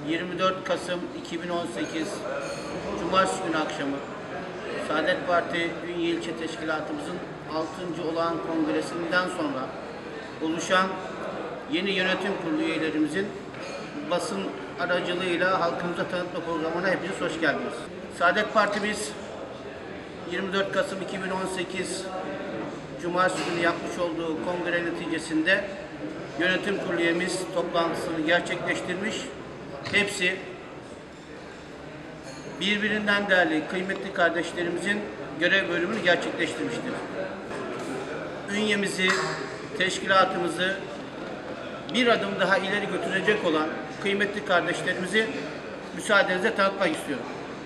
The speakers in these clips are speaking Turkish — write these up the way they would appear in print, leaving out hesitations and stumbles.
24 Kasım 2018 Cumartesi günü akşamı Saadet Parti Ünye İlçe Teşkilatımızın 6. olağan kongresinden sonra oluşan yeni yönetim kurulu üyelerimizin basın aracılığıyla halkımıza tanıtma programına hepiniz hoş geldiniz. Saadet Partimiz 24 Kasım 2018 Cumartesi günü yapmış olduğu kongre neticesinde yönetim kurulu üyemiz toplantısını gerçekleştirmiş. Hepsi birbirinden değerli, kıymetli kardeşlerimizin görev bölümünü gerçekleştirmiştir. Ünyemizi, teşkilatımızı bir adım daha ileri götürecek olan kıymetli kardeşlerimizi müsaadenizle tanıtmak istiyorum.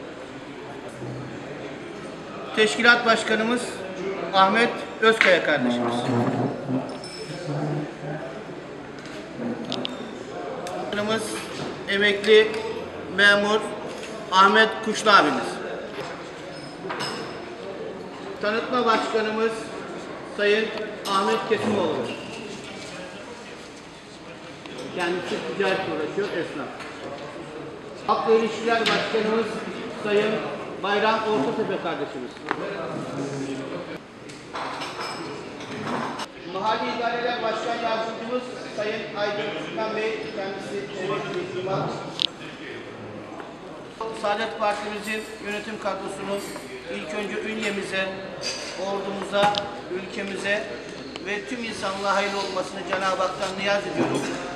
Teşkilat Başkanımız Ahmet Özkaya kardeşimiz. Başkanımız emekli memur Ahmet Kuşlu abimiz. Tanıtma Başkanımız Sayın Ahmet Kesimoğlu. Kendisi ticaretle uğraşıyor, esnaf. Halkla İlişkiler Başkanımız Sayın Bayram Ortatepe kardeşimiz. Mahalli İdareler Başkan Yardımcımız Sayın Aydın Sultan Bey, kendisi emekli imam. Saadet Partimizin yönetim kadrosunu ilk önce Ünye'mize, ordumuza, ülkemize ve tüm insanlığa hayırlı olmasını Cenab-ı Hak'tan niyaz ediyorum.